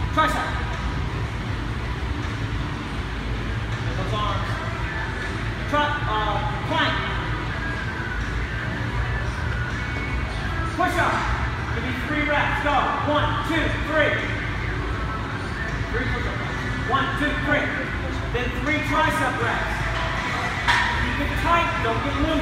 Tricep. Those arms. Plank. Push up. Give me 3 reps. Go. 1, 2, 3. 3 push-up reps. 1, 2, 3. Then 3 tricep reps. Keep it tight. Don't get loose.